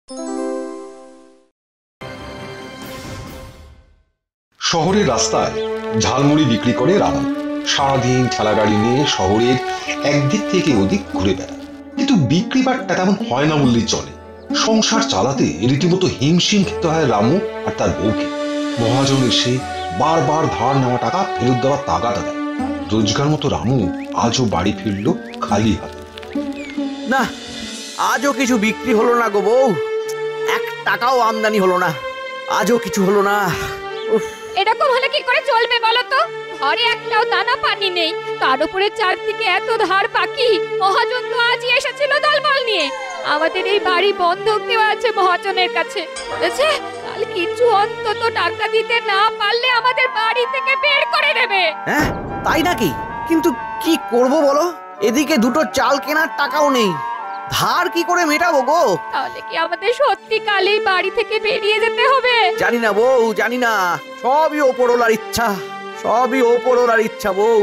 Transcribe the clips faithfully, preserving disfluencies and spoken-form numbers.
শহরের রাস্তায় ঝালমুড়ি বিক্রি করে রামু। সারাদিন ঠেলা গাড়ি নিয়ে শহরের একদিক থেকে ওদিক ঘুরে বেড়ায়, কিন্তু বিক্রি বাট্টা তেমন হয় না বললেই চলে। সংসার চালাতে রীতিমতো হিমশিম খেতে হয় রামু আর তার বউকে। মহাজন এসে বারবার ধার নেওয়া টাকা ফেরত দেওয়ার তাগাদা দেয়। রোজগার মতো রামু আজও বাড়ি ফিরল খালি হাতে। না, আজও কিছু বিক্রি হলো না গো বউ, এক টাকাও আমদানি হলো না, আজও কিছু হলো না। এরকম হলে কি করে চলবে বলো তো? ঘরে একটাও দানা পানি নেই, তার উপরে চারদিকে এত ধার বাকি। মহাজন তো আজই এসেছিল দলবল নিয়ে। আমাদের এই বাড়ি বন্ধক দেওয়া আছে মহাজনের কাছে। বলেছে কাল কিছু অন্তত টাকা দিতে না পারলে আমাদের বাড়ি থেকে বের করে দেবে। হ্যাঁ তাই নাকি? কিন্তু কি করব বলো, এদিকে দুটো চাল কেনার টাকাও নেই, ধার কি করে মেটাবো গো? তাহলে কি আমাদের সত্যি কালই বাড়ি থেকে বেরিয়ে যেতে হবে? জানি না বউ, জানি না, সবই ওপরওয়ালার ইচ্ছা, সবই ওপরওয়ালার ইচ্ছা বউ।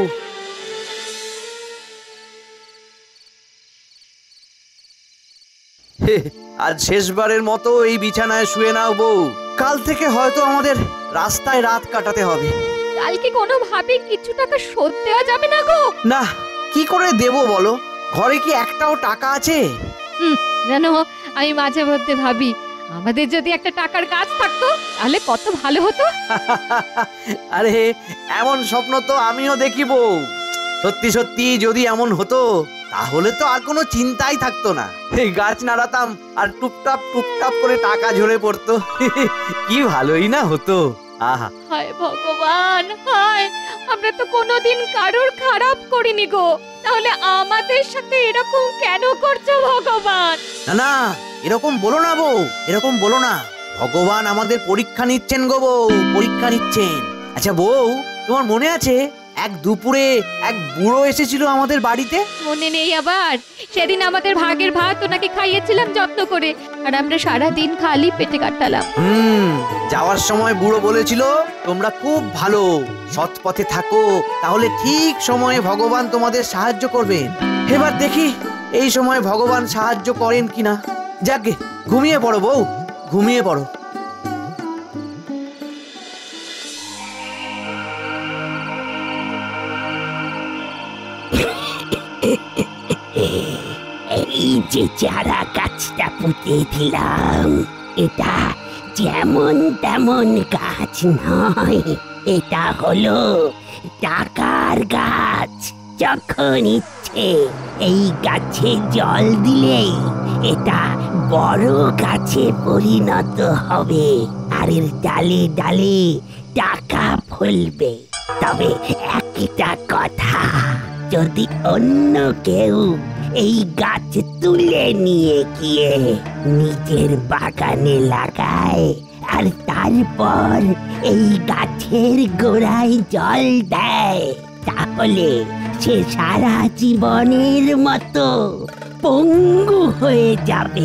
আজ শেষবারের মতো এই বিছানায় শুয়ে নাও বউ, কাল থেকে হয়তো আমাদের রাস্তায় রাত কাটাতে হবে। কালকে কোনোভাবে কিছু টাকা শোধ দেওয়া যাবে না গো? না, কি করে দেব বলো, ঘরে কি একটাও টাকা আছে? হুম, জানো আমি মাঝে মধ্যে ভাবি আমাদের যদি একটা টাকার গাছ থাকতো তাহলে কত ভালো হতো। আরে এমন স্বপ্ন তো আমিও দেখি বউ। সত্যি সত্যি যদি এমন হতো তাহলে তো আর কোনো চিন্তাই থাকতো না। এই গাছ নাড়াতাম আর টুপটাপ টুপটাপ করে টাকা ঝরে পড়তো। কি ভালোই না হতো। আহা, হায় ভগবান, হায়, আমরা তো কোনোদিন কারোর খারাপ করিনি গো, তাহলে আমাদের সাথে এরকম কেন করছো ভগবান? না না, এরকম বলো না বউ, এরকম বলো না। ভগবান আমাদের পরীক্ষা নিচ্ছেন গো বউ, পরীক্ষা নিচ্ছেন। আচ্ছা বউ, তোমার মনে আছে এক দুপুরে এক বুড়ো এসেছিল আমাদের বাড়িতে? মনে নেই আবার? সেদিন আমাদের ভাগের ভাত ওনাকে খাইয়েছিলাম যত্ন করে, আর আমরা সারা দিন খালি পেটে কাটালাম। হুম, যাওয়ার সময় বুড়ো বলেছিল তোমরা খুব ভালো, সৎ পথে থাকো, তাহলে ঠিক সময়ে ভগবান তোমাদের সাহায্য করবেন। এবার দেখি এই সময় ভগবান সাহায্য করেন কিনা। যাকে ঘুমিয়ে পড়ো বউ, ঘুমিয়ে পড়ো। এই যে চারা গাছটা পুঁতে দিলাম, এটা যেমন তেমন গাছ নয়, এটা হলো টাকার গাছ। যখন ইচ্ছে এই গাছে জল দিলেই এটা বড় গাছে পরিণত হবে, আর এর ডালে ডালে টাকা ফলবে। তবে একটা কথা, যদি অন্য কেউ এই গাছ তুলে নিয়ে গিয়ে নিজের বাগানে লাগায় আর তারপর এই গাছের গোড়ায় জল দেয়, তাহলে সে সারা জীবনের মতো পঙ্গু হয়ে যাবে।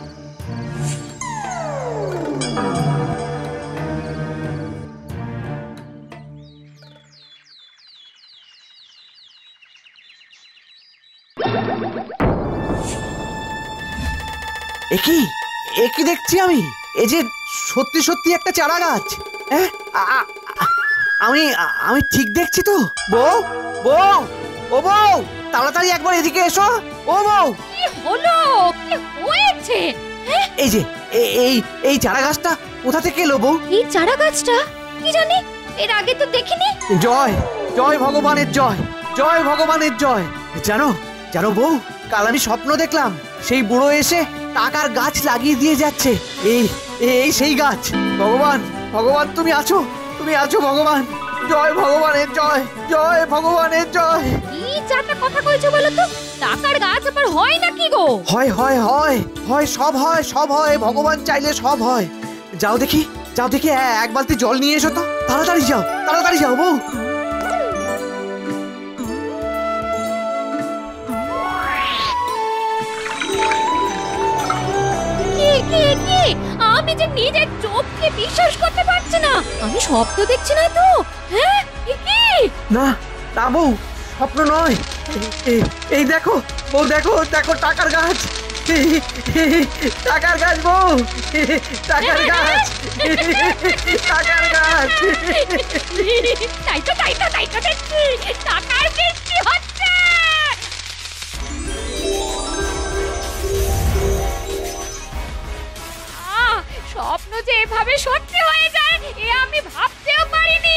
একই একই দেখছি আমি, এই যে সত্যি সত্যি একটা চারা গাছ। হ্যাঁ, আমি আমি ঠিক দেখছি তো? বউ, বউ, ও বউ, তাড়াতাড়ি একবার এদিকে এসো। ও বউ, কি হলো? কি হয়েছে? এই যে এই এই চারা গাছটা কোথা থেকে এলো বউ? এই চারা গাছটা কি জানি, এর আগে তো দেখিনি। জয় জয় ভগবানের জয়, জয় ভগবানের জয়। জানো জানো বউ, কাল আমি স্বপ্ন দেখলাম সেই বুড়ো এসে টাকার গাছ লাগিয়ে দিয়ে যাচ্ছে। এই এই সেই গাছ। ভগবান, ভগবান তুমি আছো, তুমি আছো ভগবান। জয় ভগবানের জয়, জয় ভগবানের জয়। কি চারটা কথা কইছো বলো তো? টাকার গাছ আবার হয় নাকি গো? হয় হয় হয় হয়, সব হয়, সব হয়, ভগবান চাইলে সব হয়। যাও দেখি, যাও দেখি, এক বালতি জল নিয়ে এসো তো, তাড়াতাড়ি যাও, তাড়াতাড়ি যাও বউ। আমি যে নিজের চোখে বিশ্বাস করতে পারছি না, আমি স্বপ্ন দেখছি না তো? হ্যাঁ, কি না না বউ, স্বপ্ন নয়। এই দেখো বউ, দেখো দেখো টাকার গাছ, টাকার গাছ বউ, টাকার গাছ, টাকার গাছ। তাই তো তাই তো তাই তো দেখছি টাকার বৃষ্টি হচ্ছে। আহ, স্বপ্ন যে এভাবে সত্যি হয়ে যায় এ আমি ভাবতেও পারিনি।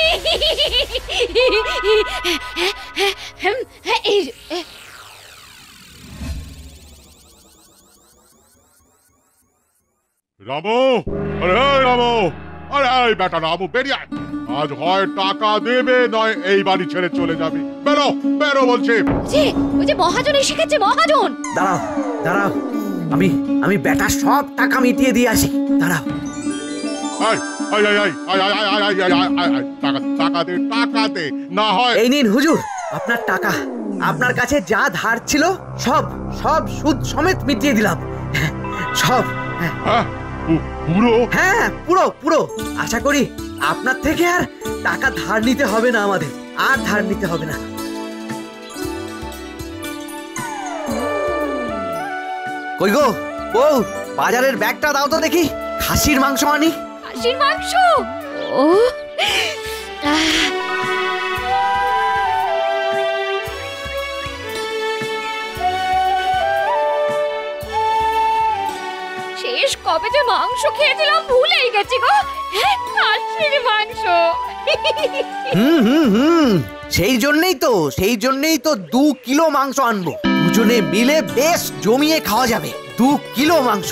রামু, আরে এই রামু, আরে এই বেটা রামু বেরিয়ে আয়। আজ হয় টাকা দেবে নয় এই বাড়ি ছেড়ে চলে যাবে। বেরো বেরো বলছি। যে ওই যে মহাজন এসে গেছে, মহাজন। দাঁড়াও দাঁড়াও, আমি আমি বেটার সব টাকা মিটিয়ে দিয়ে আসি, দাঁড়াও। এই এই এই এই এই এই এই এই এই এই এই টাকা টাকা দে টাকা দে, না হয় এই নিন হুজুর আপনার টাকা। আপনার কাছে যা ধার ছিল সব সব সুদ সমেত মিটিয়ে দিলাম, সব। হ্যাঁ পু- পুরো হ্যাঁ পুরো পুরো। আশা করি আপনার থেকে আর টাকা ধার নিতে হবে না, আমাদের আর ধার নিতে হবে না। কই গো বউ, বাজারের ব্যাগটা দাও তো দেখি, খাসির মাংস আনি। খাসির মাংস? ও আহ, শেষ কবে যে মাংস খেয়েছিলাম ভুলেই গেছি গো। হ্যাঁ, খাসির মাংস। হুম হুম হুম সেই জন্যই তো সেই জন্যই তো দু কিলো মাংস আনবো, দুজনে মিলে বেশ জমিয়ে খাওয়া যাবে। দু কিলো মাংস।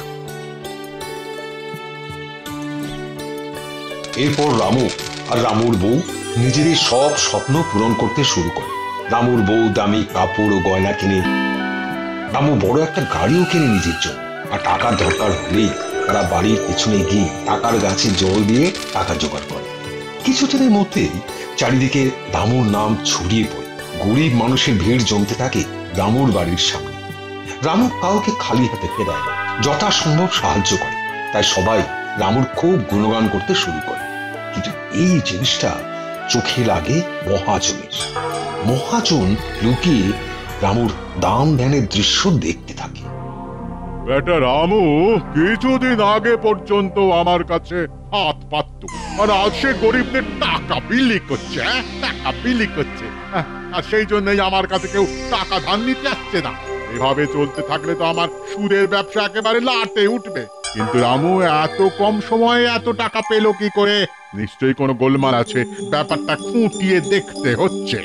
এরপর রামু আর রামুর বউ নিজেদের সব স্বপ্ন পূরণ করতে শুরু করে। রামুর বউ দামি কাপড় ও গয়না কিনে, রামু বড় একটা গাড়িও কিনে নিজের জন্য। আর টাকার দরকার হলেই তারা বাড়ির পেছনে গিয়ে টাকার গাছে জল দিয়ে টাকা জোগাড় করে। কিছুদিনের মধ্যেই চারিদিকে রামুর নাম ছড়িয়ে পড়ে। গরিব মানুষের ভিড় জমতে থাকে রামুর বাড়ির সামনে। রামু কাউকে খালি হাতে ফেরায় না, যথাসম্ভব সাহায্য করে। তাই সবাই রামুর খুব গুণগান করতে শুরু করে। কিন্তু এই জিনিসটা চোখে লাগে মহাজনের। মহাজন লুকিয়ে রামুর দান ধ্যানের দৃশ্য দেখতে থাকে। বেটা রামু কিছুদিন আগে পর্যন্ত আমার কাছে হাত পাতত, আর আজ সে গরিবদের টাকা বিলি করছে। হ্যাঁ, টাকা বিলি করছে। হ্যাঁ, আর সেই জন্যই আমার কাছে কেউ টাকা ধার নিতে আসছে না। এভাবে চলতে থাকলে তো আমার সুদের ব্যবসা একেবারে লাটে উঠবে। কিন্তু রামু এত কম সময়ে এত টাকা পেল কি করে? নিশ্চয়ই কোনো গোলমাল আছে, ব্যাপারটা খুঁটিয়ে দেখতে হচ্ছে।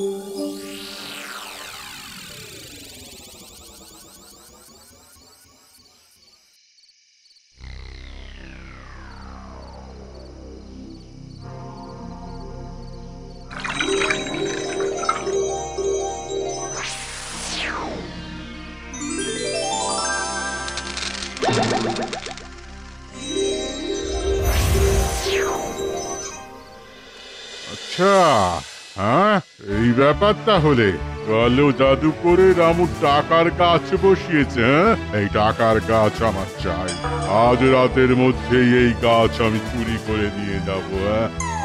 আচ্ছা, হ্যাঁ এই ব্যাপার তাহলে। কালো জাদু করে রামু টাকার গাছ বসিয়েছে। হ্যাঁ, এই টাকার গাছ আমার চাই। আজ রাতের মধ্যেই এই গাছ আমি চুরি করে নিয়ে যাবো। হ্যাঁ,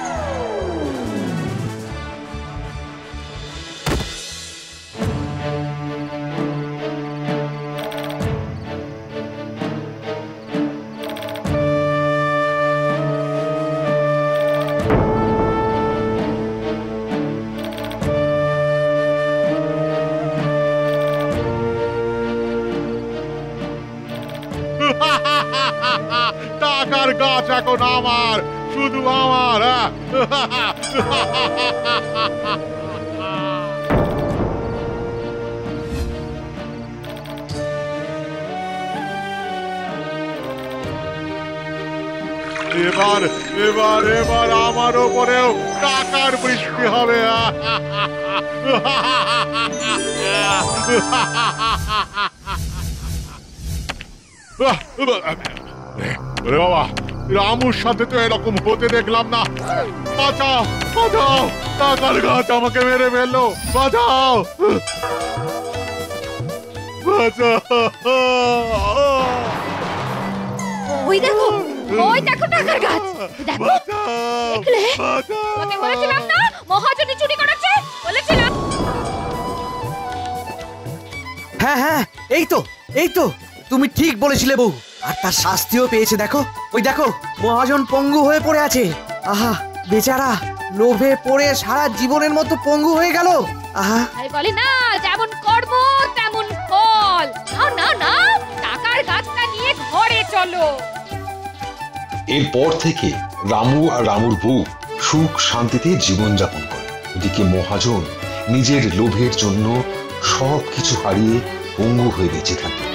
টাকার গাছ এখন আমার, শুধু আমার। এবার এবার এবার আমার ওপরেও টাকার বৃষ্টি হবে। ওরে বাবা, রামুর সাথে তো এরকম হতে দেখলাম না। বাঁচাও বাঁচাও, টাকার গাছ আমাকে মেরে ফেললো। বাঁচাও বাঁচাও। ওই দেখো, ওই দেখো টাকার গাছ। দেখো, দেখলে? তোমাকে বলেছিলাম না মহাজনী চুরি করেছে, বলেছিলাম। হ্যাঁ হ্যাঁ এই তো এই তো তুমি ঠিক বলেছিলে বউ, আর তার শাস্তিও পেয়েছে। দেখো, ওই দেখো, মহাজন পঙ্গু হয়ে পড়ে আছে। আহা, বেচারা লোভে পড়ে সারা জীবনের মতো পঙ্গু হয়ে গেল। আহা, আরে বলে না, যেমন কর্ম তেমন ফল। নাও নাও নাও, টাকার গাছটা নিয়ে ঘরে চলো। এরপর থেকে রামু আর রামুর বউ সুখ শান্তিতে জীবনযাপন করে। ওদিকে মহাজন নিজের লোভের জন্য সবকিছু হারিয়ে পঙ্গু হয়ে বেঁচে থাকে।